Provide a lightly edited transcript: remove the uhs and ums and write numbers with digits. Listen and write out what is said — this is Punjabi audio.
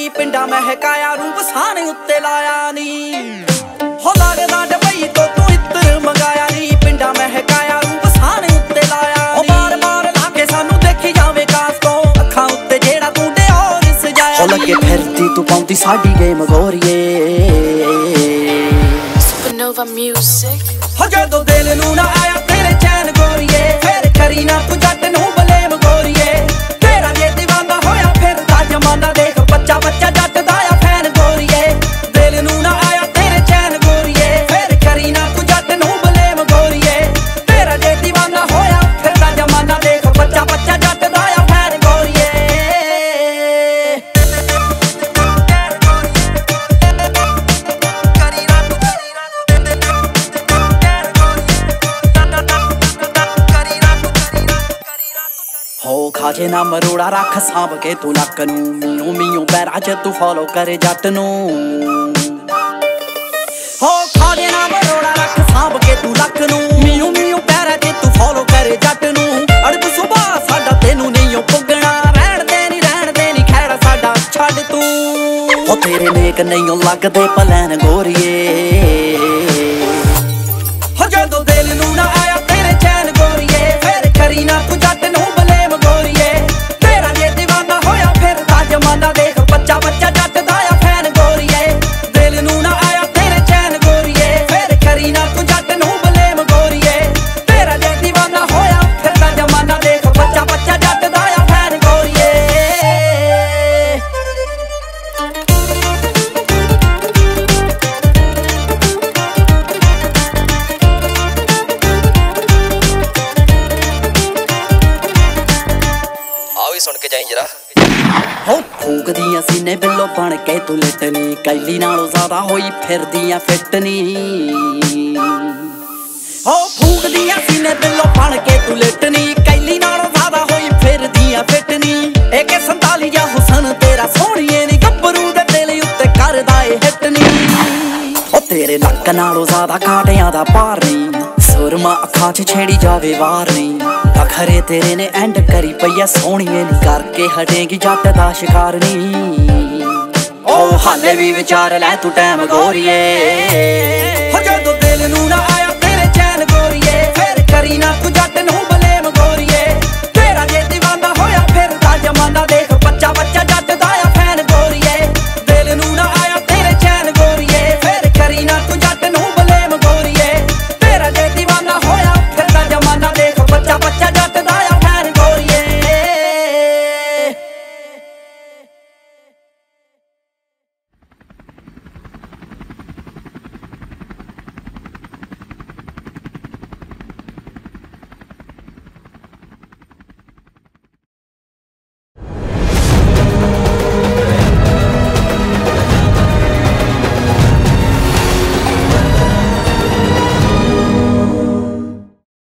ਨੀ ਪਿੰਡਾਂ ਮਹਿਕਾਇਆ ਰੂਪ ਸਾਨੇ ਉੱਤੇ ਲਾਇਆ ਨੀ ਹੋ ਲੱਗਦਾ ਡਬਈ ਤੋਂ ਤੂੰ ਇੱਤਰ ਮੰਗਾਇਆ ਨੀ ਪਿੰਡਾਂ ਮਹਿਕਾਇਆ ਰੂਪ ਸਾਨੇ ਉੱਤੇ ਲਾਇਆ ਨੀ ਬਾਰ ਬਾਰ ਲਾ ਕੇ ਸਾਨੂੰ ਦੇਖੀ ਜਾਵੇ ਕਾਸ ਤੋਂ ਅੱਖਾਂ ਉੱਤੇ ਜਿਹੜਾ ਤੂੰ ਡਿਓਰ ਸਜਾਇਆ ਹੋ ਲੱਗੇ ਫਿਰਦੀ ਤੂੰ ਪਾਉਂਦੀ ਸਾਡੀ ਗੇਮ ਗੋਰੀਏ Supernova Music ਹੋ ਜਦੋਂ ਦਿਲ ਨੂੰ ਨਾ ਆਇਆ ਤੇਰੇ ਚੈਨ ਗੋਰੀਏ ਫਿਰ ਕਰੀ ਨਾ ਤੂੰ ਜੱਟ ਨੂੰ ਬਲੇਮ ਗੋਰੀਏ ਤੇਰਾ ਜੇ دیਵਾਨਾ ਹੋਇਆ ਫਿਰਦਾ ਜਮਾਨਾ ਦੇਖ ਬੱਚਾ ਬੱਚਾ ਜੱਟ ਦਾ ਆ ਫੈਨ ਗੋਰੀਏ ਦਿਲ ਨੂੰ ਨਾ ਆਇਆ ਤੇਰੇ ਚੈਨ ਗੋਰੀਏ ਫਿਰ ਕਰੀ ਨਾ ਤੂੰ ਜੱਟ ਨੂੰ ਬਲੇਮ ਗੋਰੀਏ ਤੇਰਾ ਜੇ دیਵਾਨਾ ਹੋਇਆ ਫਿਰਦਾ ਜਮਾਨਾ ਦੇਖ ਬੱਚਾ ਬੱਚਾ ਜੱਟ ਦਾ ਆ ਫੈਨ ਗੋਰੀਏ ਹੋ ਖਾਜੇ ਨਾ ਮਰੋੜਾ ਰੱਖ ਸਾਂਭ ਕੇ ਤੂੰ ਲੱਕ ਨੂੰ ਮੀਓ ਮੀਓ ਪੈਰਾਂ 'ਚ ਤੂੰ ਫੋਲੋ ਕਰੇ ਜੱਟ ਨੂੰ ਹੋ ਖਾਜੇ ਨਾ ਮਰੋੜਾ ਰੱਖ ਸਾਂਭ ਕੇ ਤੂੰ ਲੱਕ ਨੂੰ ਮੀਓ ਮੀਓ ਪੈਰਾਂ 'ਚ ਤੂੰ ਫੋਲੋ ਕਰੇ ਜੱਟ ਨੂੰ ਅੜਬ ਸੁਭਾ ਸਾਡਾ ਤੈਨੂੰ ਨਹੀਂ ਪੁੱਗਣਾ ਰਹਿਣ ਦੇ ਨੀ ਖੈੜਾ ਸਾਡਾ ਛੱਡ ਤੂੰ ਹੋ ਤੇਰੇ ਨੇਕ ਨਹੀਂ ਲੱਗਦੇ ਪਲੈਨ ਗੋਰੀਏ ਹੋ ਜਦੋਂ ਦਿਲ ਨੂੰ ਨਾ ਆਇਆ ਤੇਰੇ ਚੈਨ ਗੋਰੀਏ ਫਿਰ ਕਰੀ ਨਾ ਤੂੰ ਜੱਟ ਨੂੰ ਬਲੇਮ ਗੋਰੀਏ ਤੇਰਾ ਜੇ دیਵਾਨਾ ਹੋਇਆ ਫਿਰਦਾ ਜਮਾਨਾ ਦੇਖ ਬੱਚਾ ਬੱਚਾ ਜੱਟ ਦਾ ਆ ਫੈਨ ਗੋਰੀਏ ਦਿਲ ਨੂੰ ਨਾ ਆਇਆ ਤੇਰੇ ਚੈਨ ਗੋਰੀਏ ਫਿਰ ਕਰੀ ਨਾ ਤੂੰ ਜੱਟ ਨੂੰ ਬਲੇਮ ਗੋਰੀਏ ਤੇਰਾ ਜੇ دیਵਾਨਾ ਹੋਇਆ ਫਿਰਦਾ ਜਮਾਨਾ ਦੇਖ ਬੱਚਾ ਬੱਚਾ ਜੱਟ ਦਾ ਆ ਫੈਨ ਗੋਰੀਏ ਸੁਣ ਕੇ ਜਾਈ ਜਰਾ ਹੋ ਫੂਕਦੀਆਂ ਸੀਨੇ ਬਿੱਲੋ ਬਣ ਕੇ ਤੂੰ ਲਿਟਣੀ ਕੈਲੀ ਨਾਲੋਂ ਜ਼ਿਆਦਾ ਹੋਈ ਫਿਰਦੀਆਂ ਫਿੱਟਨੀ ਹੋ ਫੂਕਦੀਆਂ ਸੀਨੇ ਬਿੱਲੋ ਬਣ ਕੇ ਤੂੰ ਲਿਟਣੀ ਕੈਲੀ ਨਾਲੋਂ ਜ਼ਿਆਦਾ ਹੋਈ ਫਿਰਦੀਆਂ ਫਿੱਟਨੀ AK 47 ਜਾਂ ਹੁਸਨ ਤੇਰਾ ਸੋਹਣੀਏ ਨੀ ਗੱਭਰੂ ਦੇ ਦਿਲ ਉੱਤੇ ਕਰਦਾ ਏ ਹਿੱਟਨੀ ਉਹ ਤੇਰੇ ਨੱਕ ਨਾਲੋਂ ਜ਼ਿਆਦਾ ਕਾਂਟਿਆਂ ਦਾ ਭਾਰ ਨਹੀਂ ਸੁਰਮਾ ਅੱਖਾਂ 'ਚ ਛੇੜੀ ਜਾਵੇ ਵਾਰ ਨਹੀਂ ਖਰੇ ਤੇਰੇ ਨੇ ਐਂਡ ਕਰੀ ਪਈਆ ਸੋਹਣੀਏ ਨੀ ਕਰਕੇ ਹਟੇਗੀ ਜੱਟ ਦਾ ਸ਼ਿਕਾਰ ਨੀ ਉਹ ਹਾਲੇ ਵੀ ਵਿਚਾਰ ਲੈ ਤੂੰ ਟਾਈਮ ਗੋਰੀਏ